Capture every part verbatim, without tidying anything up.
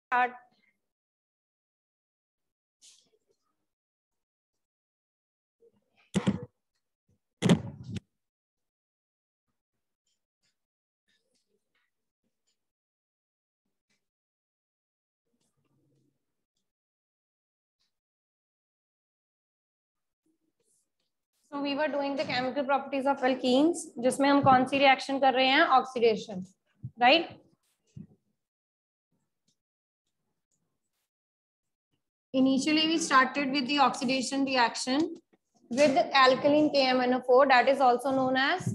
start. So we were doing the chemical properties of alkenes, जिसमें हम कौन सी reaction कर रहे हैं, oxidation, right? Initially we started with the oxidation reaction with alkaline K M N O four, that is also known as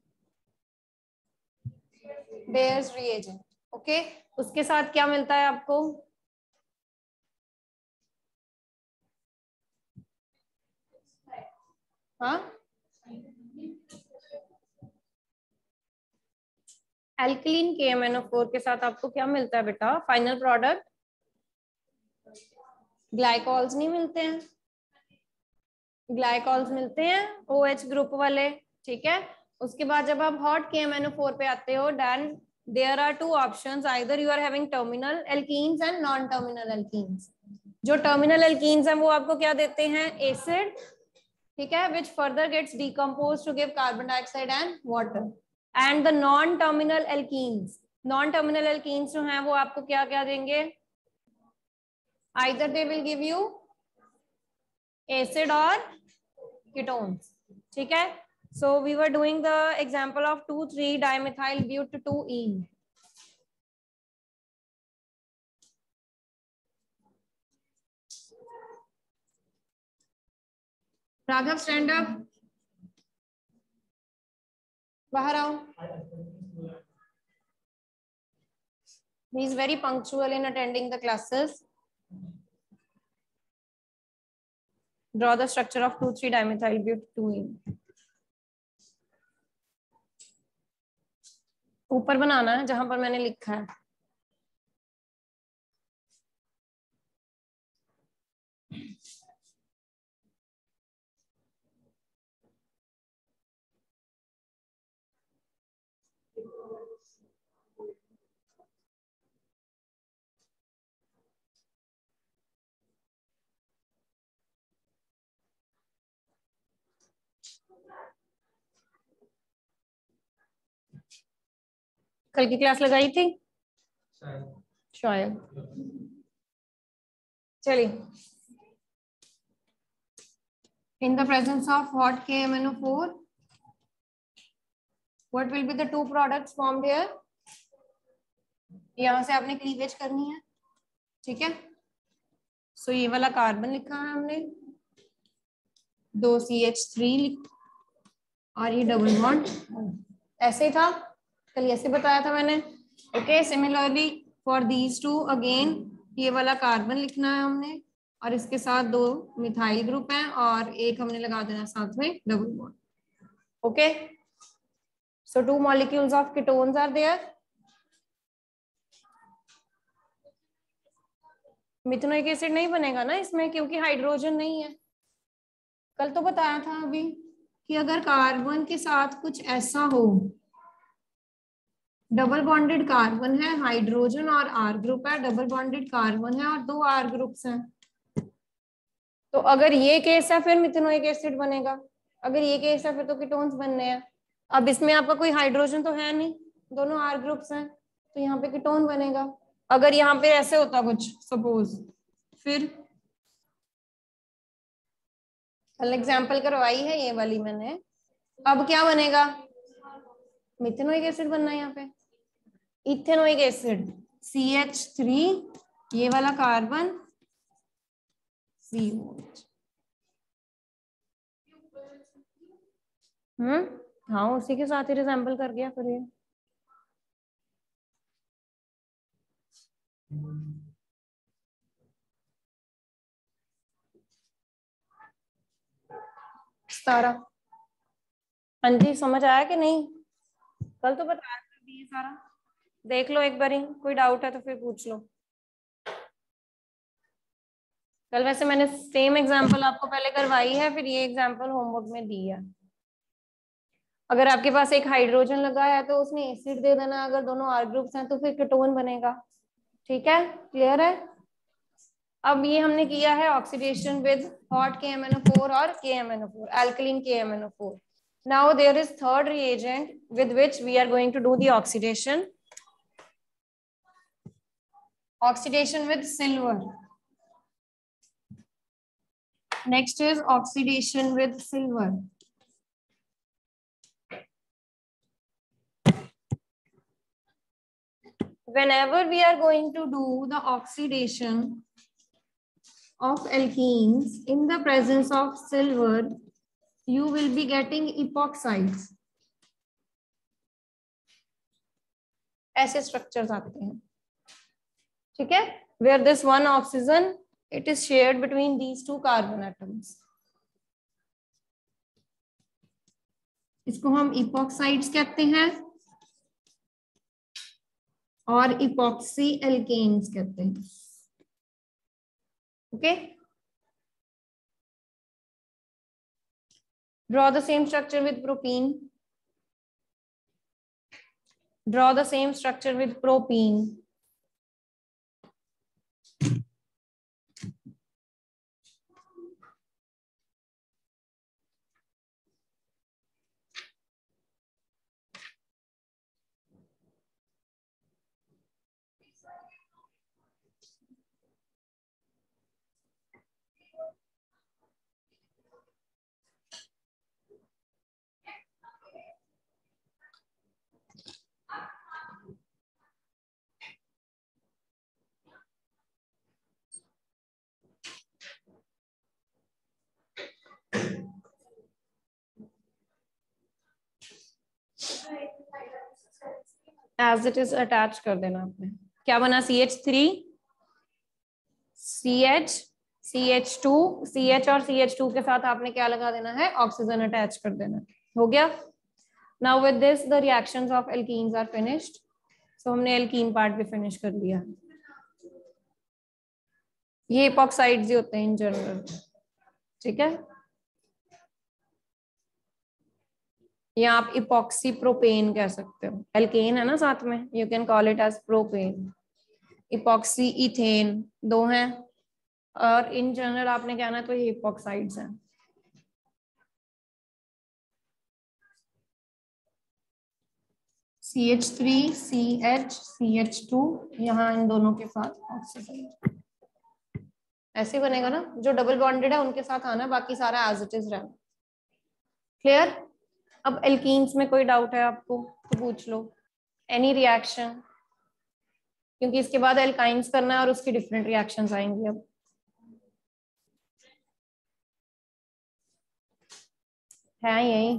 Bayer's reagent. Okay, उसके साथ क्या मिलता है आपको? हाँ, alkaline K M N O four के साथ आपको क्या मिलता है बेटा? फाइनल प्रोडक्ट ग्लाइकॉल्स नहीं मिलते हैं, ग्लाइकॉल्स मिलते हैं ओ एच ग्रुप वाले, ठीक है। उसके बाद जब आप hot K M N O four पे आते हो, then there are two options, either you are having terminal alkenes and non terminal alkenes. जो टर्मिनल एल्कीन्स हैं वो आपको क्या देते हैं? एसिड, ठीक है, which further gets decomposed to give carbon dioxide and water. And the non-terminal alkenes, non-terminal alkenes जो हैं वो आपको क्या क्या देंगे? Either they will give you acid or ketones, ठीक है। So we were doing the example of two three dimethyl but two ene. Raghav stand up, बाहर आओ। He is very punctual in attending the classes. Draw the structure of two three dimethyl but two ene. ऊपर बनाना है जहां पर मैंने लिखा है। कल की क्लास लगाई थी शायद, चलिए। In the presence of hot K M N O four, what will be the two products formed here? यहां से आपने क्लीवेज करनी है, ठीक है। सो so, ये वाला कार्बन लिखा है हमने, दो सी एच थ्री और ये डबल बॉन्ड, ऐसे ही था कल, ऐसे बताया था मैंने। Okay, similarly for these two again ये वाला कार्बन लिखना है हमने, और इसके साथ दो मिथाइल ग्रुप हैं और एक हमने लगा देना साथ में double bond. Okay, so two molecules of ketones are there. Methanoic acid नहीं बनेगा ना इसमें, क्योंकि हाइड्रोजन नहीं है। कल तो बताया था अभी कि अगर कार्बन के साथ कुछ ऐसा हो, डबल बॉन्डेड कार्बन है, हाइड्रोजन और आर ग्रुप है, डबल बॉन्डेड कार्बन है और दो आर ग्रुप्स हैं, तो अगर ये केस है फिर मिथेनोइक एसिड बनेगा, अगर ये केस है फिर तो कीटोन्स बनने हैं। अब इसमें आपका कोई हाइड्रोजन तो है नहीं, दोनों आर ग्रुप्स हैं, तो यहाँ पे कीटोन बनेगा। अगर यहाँ पे ऐसे होता कुछ सपोज, फिर कल एग्जाम्पल करवाई है ये वाली मैंने, अब क्या बनेगा? मिथेनोइक एसिड बनना है यहाँ पे, ethanoic acid C H three, ये वाला कार्बन सी ओ एच। हम्म हाँ, उसी के साथ ही रिजेंबल कर गया फिर ये। सारा हाँ जी, समझ आया कि नहीं? कल तो बताया था ये सारा, देख लो एक बार ही, कोई डाउट है तो फिर पूछ लो। कल वैसे मैंने सेम एग्जांपल आपको पहले करवाई है, फिर ये एग्जांपल होमवर्क में दी है। अगर आपके पास एक हाइड्रोजन लगा है तो उसमें एसिड दे देना, अगर दोनों आर ग्रुप्स हैं तो फिर कीटोन बनेगा। ठीक है, क्लियर है। अब ये हमने किया है oxidation with hot K M N O four और K M N O four, alkaline K M N O four. Now there is third reagent with which we are going to do the oxidation. Oxidation with silver. Next is oxidation with silver. Whenever we are going to do the oxidation of alkenes in the presence of silver, you will be getting epoxides. ऐसे structures आते हैं, ठीक है, where this one oxygen it is shared between these two carbon atoms. इसको हम epoxides कहते हैं और epoxy alkanes कहते हैं. Okay, draw the same structure with propene. Draw the same structure with propene. As it is attach कर देना आपने. क्या बना? C H three, C H, C H two, C H और सी एच टू के साथ आपने क्या लगा देना है? ऑक्सीजन अटैच कर देना. हो गया. Now with this the reactions of alkenes are finished. So हमने alkene part भी finish कर लिया. ये epoxides ही होते हैं in general, ठीक है. या आप इपॉक्सी प्रोपेन कह सकते हो. एल्केन है ना साथ में, you can call it as propane. Epoxy ethane दो हैं, और इन जनरल आपने कहना है तो ये इपॉक्साइड्स हैं. C H three, C H, C H two, यहाँ इन दोनों के साथ ऑक्सीजन ऐसे बनेगा ना. जो डबल बॉन्डेड है उनके साथ आना, बाकी सारा एज इट इज रहना. क्लियर. अब एल्कीन्स में कोई डाउट है आपको तो पूछ लो. एनी रिएक्शन, क्योंकि इसके बाद एल्काइंस करना है और उसकी डिफरेंट रिएक्शंस आएंगी. अब है यही.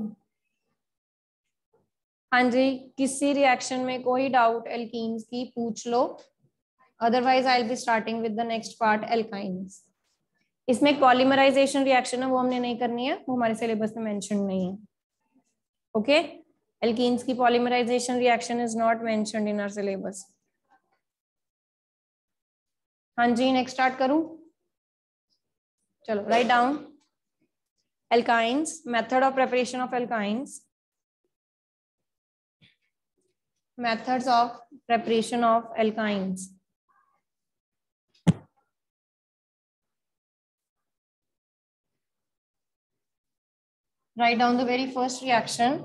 हाँ जी, किसी रिएक्शन में कोई डाउट एल्कीन्स की पूछ लो, otherwise I will be starting with the next part alkynes. इसमें पॉलीमराइजेशन रिएक्शन है वो हमने नहीं करनी है, वो हमारे सिलेबस में मेंशन नहीं है. ओके, एल्कीन्स की polymerization reaction is not mentioned in our syllabus. हाँ जी, नेक्स्ट स्टार्ट करूं. चलो, write down alkynes, method of preparation of alkynes. Methods of preparation of alkynes. Write down the very first reaction.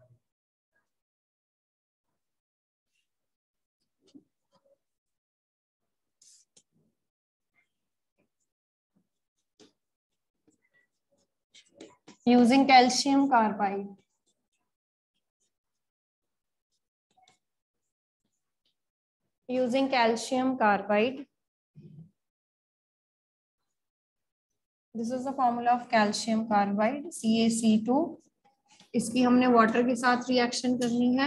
Using calcium carbide. Using calcium carbide. This is the formula of calcium carbide, C a C two. इसकी हमने water के साथ reaction करनी है,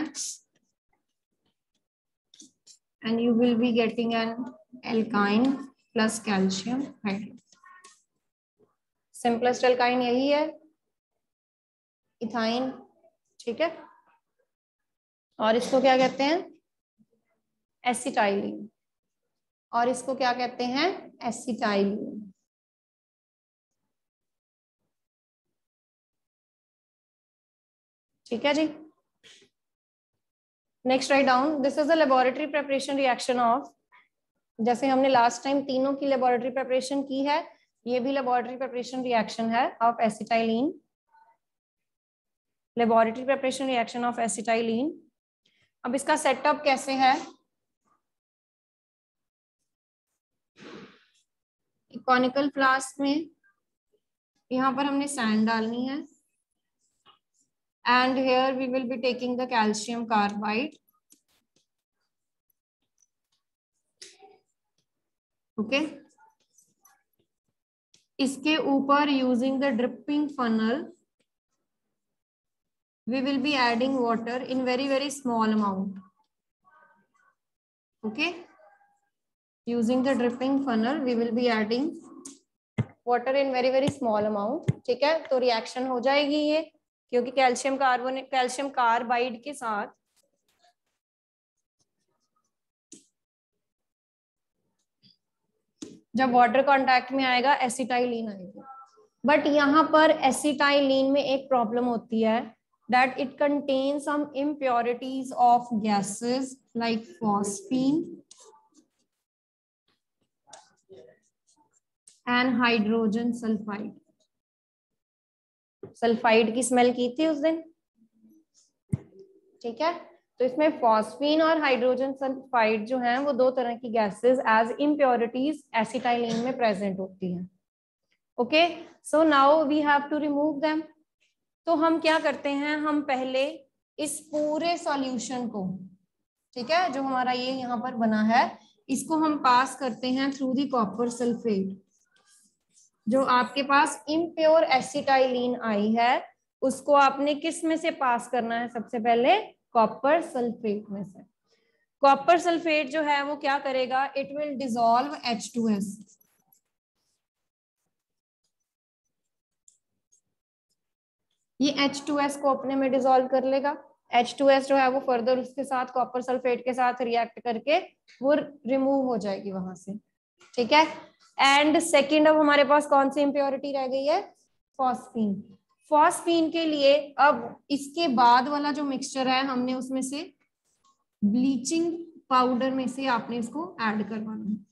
and you will be getting an alkyne plus calcium hydride. Simplest alkyne यही है, ethyne. ठीक है, और इसको क्या कहते हैं? एसिटाइलिन. और इसको क्या कहते हैं? एसिटाइलिन. ठीक है जी. Next write down, this is the laboratory preparation reaction of जैसे हमने लास्ट टाइम तीनों की लेबोरेटरी प्रिपरेशन की है, ये भी लेबोरेटरी प्रिपरेशन रिएक्शन है of acetylene, laboratory preparation reaction of acetylene. अब इसका सेटअप कैसे है, कॉनिकल फ्लास्क में यहाँ पर हमने सैंड डालनी है, and here we will be taking the calcium carbide. Okay, इसके ऊपर using the dripping funnel we will be adding water in very very small amount. Okay, using the dripping funnel we will be adding water in very very small amount. ठीक है, तो reaction हो जाएगी ये, क्योंकि calcium carbonate calcium carbide के साथ जब वाटर कांटेक्ट में आएगा एसिटाइलिन आएगी। बट यहाँ पर एसिटाइलिन में एक प्रॉब्लम होती है, that it contains some impurities of gases like phosphine and hydrogen sulfide. Sulphide की स्मेल की थी उस दिन, ठीक है, तो इसमें फॉस्फीन और हाइड्रोजन सल्फाइड जो हैं वो दो तरह की गैसेस एज इम्प्योरिटीज एसिटाइलिन में प्रेजेंट होती हैं। Okay, so now we have to remove them. तो हम क्या करते हैं, हम पहले इस पूरे सॉल्यूशन को, ठीक है, जो हमारा ये यहाँ पर बना है, इसको हम पास करते हैं थ्रू दी कॉपर सल्फेट। जो आपके पास इम्प्योर एसिटाइलिन आई है उसको आपने किस में से पास करना है, सबसे पहले कॉपर सल्फेट में से। कॉपर सल्फेट जो है वो क्या करेगा, it will dissolve H two S. ये एच टू एस को अपने में डिसॉल्व कर लेगा। एच टू एस जो है वो फर्दर उसके साथ कॉपर सल्फेट के साथ रिएक्ट करके वो रिमूव हो जाएगी वहां से, ठीक है। एंड सेकेंड अब हमारे पास कौन सी इंप्योरिटी रह गई है, फॉस्फीन। फॉस्फीन के लिए अब इसके बाद वाला जो मिक्सचर है हमने उसमें से ब्लीचिंग पाउडर में से आपने इसको ऐड करवाना है।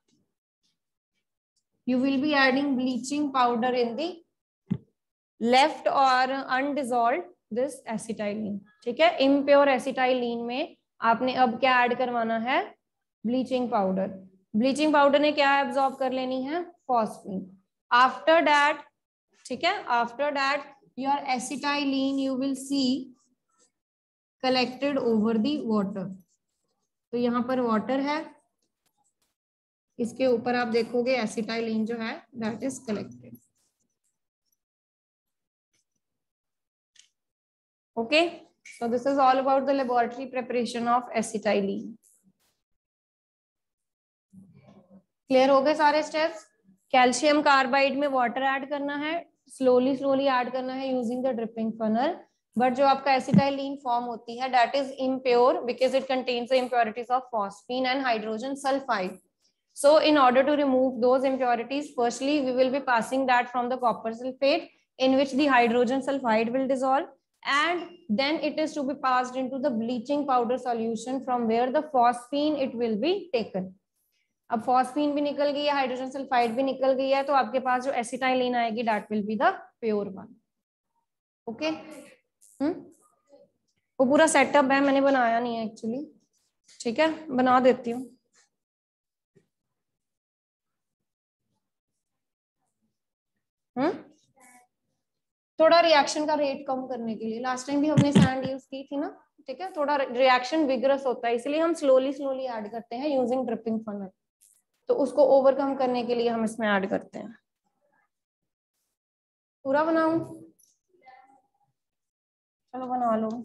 You will be adding bleaching powder in the left और अनडिजॉल्व्ड दिस एसिटाइलिन, ठीक है। इम्प्योर एसिटाइलिन में आपने अब क्या ऐड करवाना है, ब्लीचिंग पाउडर। ब्लीचिंग पाउडर ने क्या एब्जॉर्ब कर लेनी है, फॉस्फीन। आफ्टर दैट, ठीक है, after that your acetylene you will see collected over the water. तो यहाँ पर वाटर है, इसके ऊपर आप देखोगे एसिटाइलिन जो है that is collected. Okay, so this is all about the laboratory preparation of acetylene. Clear हो गए सारे स्टेप्स। कैल्शियम कार्बाइड में वाटर ऐड करना है, स्लोली स्लोली ऐड करना है using the dripping funnel. But जो आपका एसिटाइलिन फॉर्म होती है that is impure because it contains the impurities of phosphine and hydrogen sulphide. So in order to remove those impurities, firstly we will be passing that from the copper sulfate in which the hydrogen sulfide will dissolve, and then it is to be passed into the bleaching powder solution from where the phosphine it will be taken. अब phosphine भी निकल गई है, hydrogen sulphide भी निकल गई है, तो आपके पास जो एसिटाइलिन आएगी that will be the pure one. Okay, hmm, वो पूरा सेटअप है, मैंने बनाया नहीं है एक्चुअली, ठीक है, बना देती हूँ। हम्म, थोड़ा रिएक्शन का रेट कम करने के लिए, लास्ट टाइम भी हमने सैंड यूज की थी ना, ठीक है, थोड़ा रिएक्शन विगरस होता है इसलिए हम स्लोली स्लोली ऐड करते हैं यूजिंग ड्रिपिंग फनल, तो उसको ओवरकम करने के लिए हम इसमें ऐड करते हैं। पूरा बनाऊं, चलो बना लो,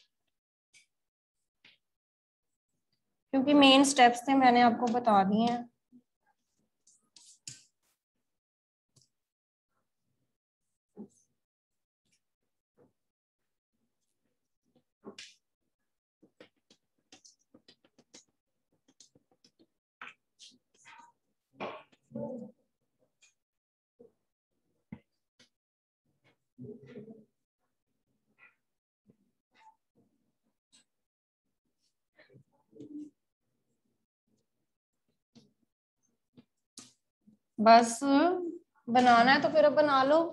क्योंकि मेन स्टेप्स थे मैंने आपको बता दिए हैं। बस बनाना है तो फिर अब बना लो।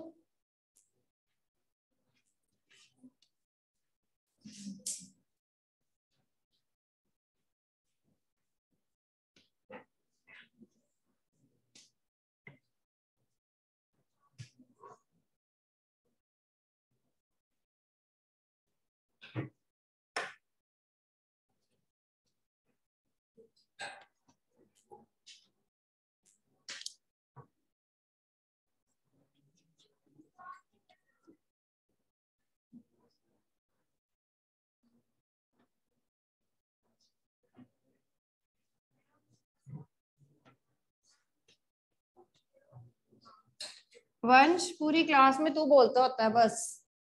वंश पूरी क्लास में तू बोलता होता है बस,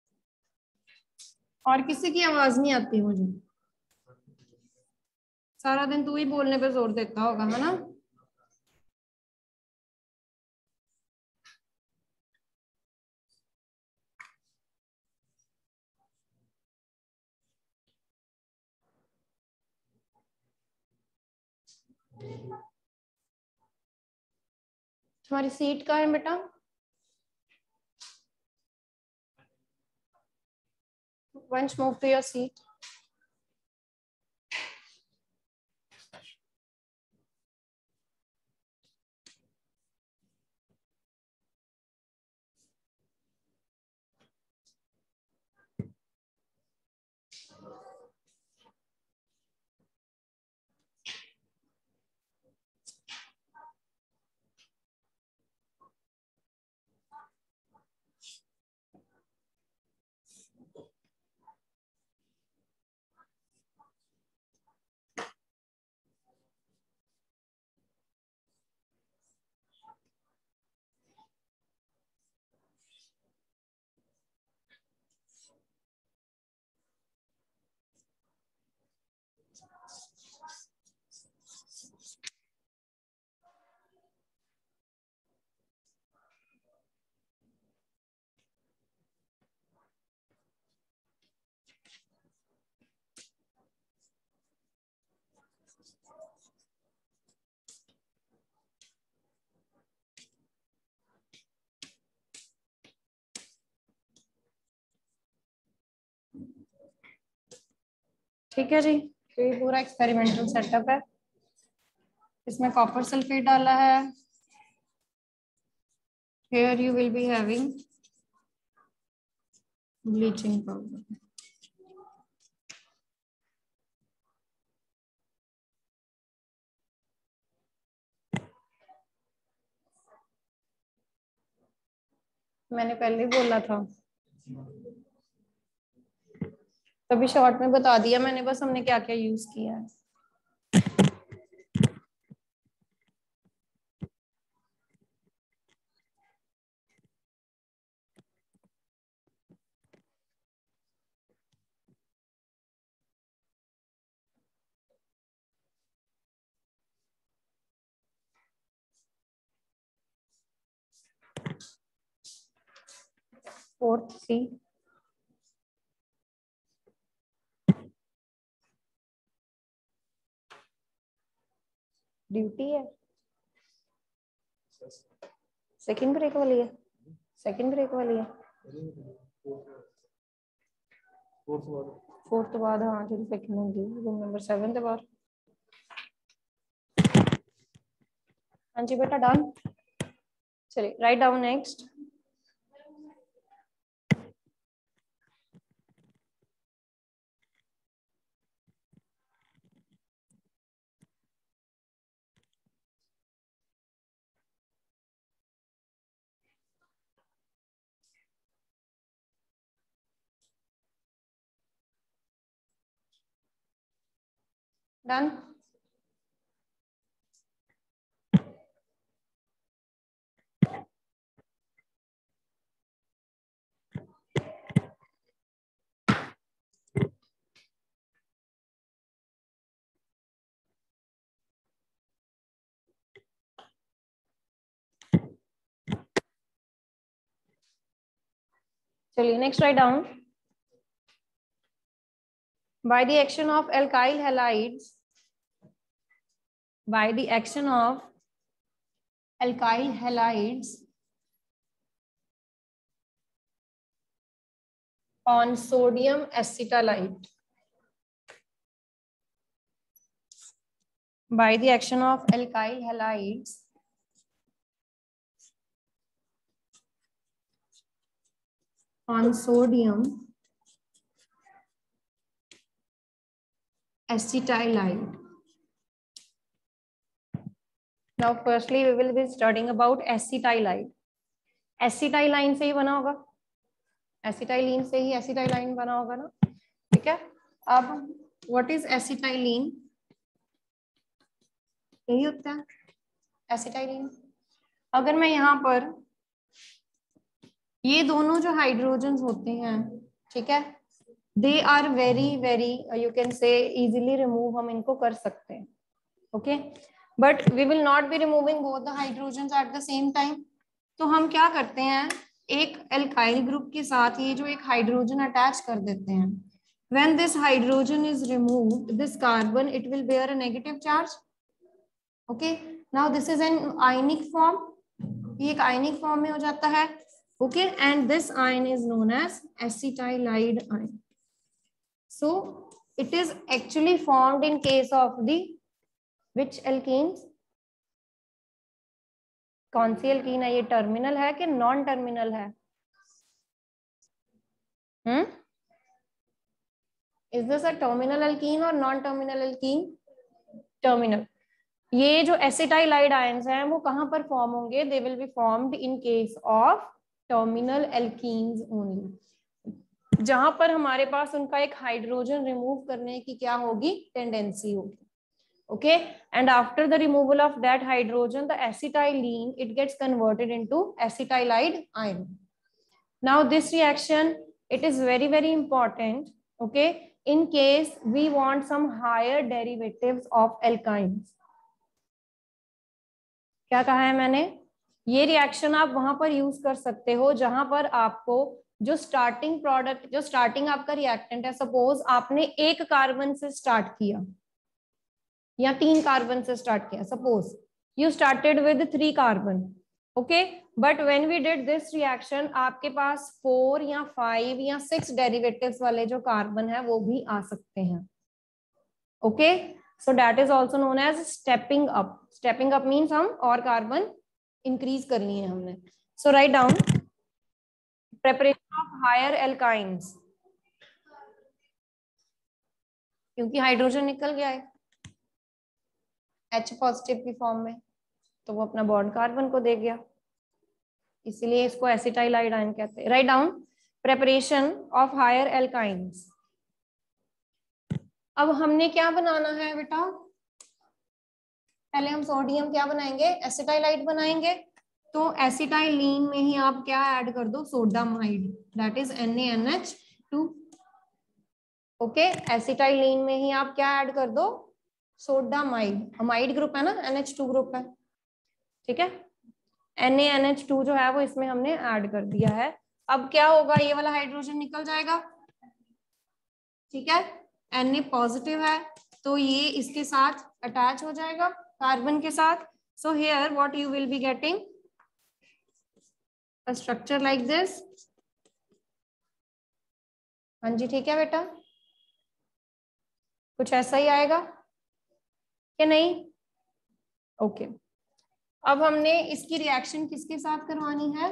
और किसी की आवाज नहीं आती मुझे। सारा दिन तू ही बोलने पे जोर देता होगा, है ना? तुम्हारी सीट कहाँ है बेटा? वंश मूव टू योर सीट। ठीक है जी, तो ये पूरा एक्सपेरिमेंटल सेटअप है। इसमें कॉपर सल्फेट डाला है। Here you will be having bleaching powder. मैंने पहले ही बोला था, तभी शॉर्ट में बता दिया मैंने, बस हमने क्या क्या यूज किया है। फोर्थ सी, ड्यूटी है। सेकंड ब्रेक वाली है, सेकंड ब्रेक वाली है, फोर्थ बाद हाँ जी सेकंड होगी, रूम नंबर सेवन के बाद। हाँ जी बेटा डन। चलिए राइट डाउन नेक्स्ट। डन। चलिए next write down. By the action of alkyl halides, by the action of alkyl halides on sodium acetylide by the action of alkyl halides on sodium acetylide. Now firstly we will be studying about acetylide. Acetylene से ही बना होगा, acetylene से ही एसिटाइलाइन बना होगा ना, ठीक है। अब व्हाट इज एसिटाइलिन, यही होता है एसिटाइलिन। अगर मैं यहाँ पर ये दोनों जो हाइड्रोजन होते हैं, ठीक है, they are very very you can say easily remove, हम इनको कर सकते हैं, okay, but we will not be removing both the hydrogen at the same time. तो हम क्या करते हैं, एक एल्काइल ग्रुप के साथ ये जो एक हाइड्रोजन अटैच कर देते हैं। When this hydrogen is removed, this carbon it will bear a negative charge, okay. Now this is an ionic form, ये एक आयनिक फॉर्म में हो जाता है, okay, and this ion is known as acetylide ion. So it is actually formed in case of the which alkenes, कौन सी alkene है ये, टर्मिनल है कि नॉन टर्मिनल है, hmm, is this a terminal alkene और नॉन टर्मिनल एल्कीन, टर्मिनल। ये जो एसिटाइलाइड आयंस हैं वो कहां पर फॉर्म होंगे, they will be formed in case of terminal alkenes only, जहां पर हमारे पास उनका एक हाइड्रोजन रिमूव करने की क्या होगी, टेंडेंसी होगी, okay, and after the removal of that hydrogen the acetylene it gets converted into acetylide ion. Now this reaction it is very very important, okay, in case we want some higher derivatives of alkynes. क्या कहा है मैंने, ये reaction आप वहां पर use कर सकते हो जहां पर आपको जो स्टार्टिंग प्रोडक्ट, जो स्टार्टिंग आपका रिएक्टेंट है, सपोज आपने एक कार्बन से स्टार्ट किया या तीन कार्बन से स्टार्ट किया, suppose you started with three carbon, okay, but when we did this reaction आपके पास फोर या फाइव या सिक्स डेरिवेटिव्स वाले जो कार्बन है वो भी आ सकते हैं, okay, so that is also known as stepping up. Stepping up means हम और कार्बन इंक्रीज कर लिए हैं हमने। So write down preparation of higher alkynes, क्योंकि हाइड्रोजन निकल गया है H पॉजिटिव की फॉर्म में, तो वो अपना बॉन्ड कार्बन को दे गया, इसीलिए इसको एसिटाइलाइड आयन कहते हैं। Write down preparation of higher alkynes. अब हमने क्या बनाना है बेटा, पहले हम सोडियम क्या बनाएंगे, एसिटाइलाइड बनाएंगे। तो एसिटाइलिन में ही आप क्या ऐड कर दो, sodamide, that is N A N H two, okay, acetylene में ही आप क्या ऐड कर दो, सोडामाइड, अमाइड ग्रुप है ना, एन एच टू ग्रुप है, ठीक है, N A N H two जो है वो इसमें हमने ऐड कर दिया है। अब क्या होगा, ये वाला हाइड्रोजन निकल जाएगा, ठीक है, एन ए पॉजिटिव है तो ये इसके साथ अटैच हो जाएगा कार्बन के साथ। So here what you will be getting a structure like this. हाँ जी ठीक है बेटा, कुछ ऐसा ही आएगा क्या, नहीं, ओके okay. अब हमने इसकी रिएक्शन किसके साथ करवानी है,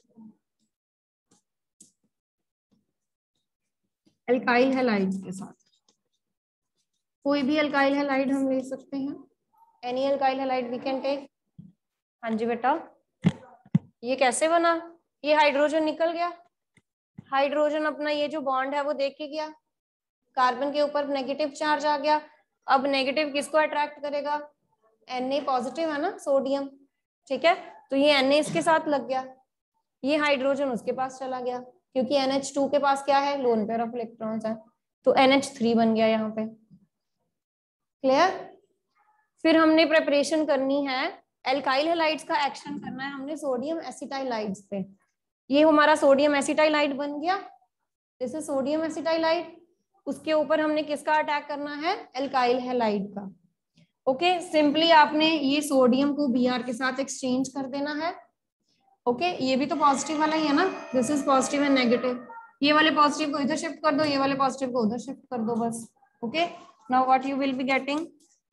एल्काइल हैलाइड्स के साथ। कोई भी एल्काइल हैलाइड हम ले सकते हैं, any alkyl halide we can take. हाँ जी बेटा, ये कैसे बना, ये हाइड्रोजन निकल गया, हाइड्रोजन अपना ये जो बॉन्ड है वो देख के गया, कार्बन के ऊपर नेगेटिव चार्ज आ गया। अब नेगेटिव किसको अट्रैक्ट करेगा, Na पॉजिटिव है ना, सोडियम, ठीक है, तो ये Na इसके साथ लग गया, ये हाइड्रोजन उसके पास चला गया, क्योंकि एन एच टू के पास क्या है, लोन पेयर ऑफ इलेक्ट्रॉन्स है, तो एन एच थ्री बन गया यहाँ पे, क्लियर। फिर हमने प्रिपरेशन करनी है, एल्काइल हैलाइड्स का एक्शन करना है हमने सोडियम एसिटाइलाइड्स पे। ये हमारा सोडियम एसिटाइलाइड बन गया, दिस इज सोडियम एसिटाइलाइड, उसके ऊपर हमने किसका अटैक करना है, एल्काइल हैलाइड का। ओके okay, सिंपली आपने ये सोडियम को बी आर के साथ एक्सचेंज कर देना है। ओके okay, ये भी तो पॉजिटिव वाला ही है ना, this is positive and negative. ये वाले पॉजिटिव को इधर शिफ्ट कर दो, ये वाले पॉजिटिव को उधर शिफ्ट कर दो बस। Okay, now what you will be getting,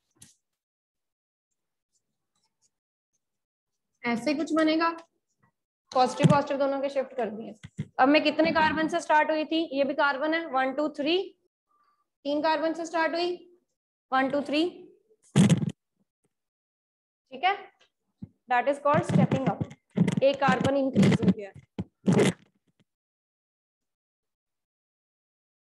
ऐसे कुछ बनेगा, पॉजिटिव पॉजिटिव दोनों के शिफ्ट कर दिए। अब मैं कितने कार्बन से स्टार्ट हुई थी, ये भी कार्बन है, वन टू थ्री, तीन कार्बन से स्टार्ट हुई, वन टू थ्री, ठीक है, that is called stepping up, एक कार्बन इंक्रीज हो गया।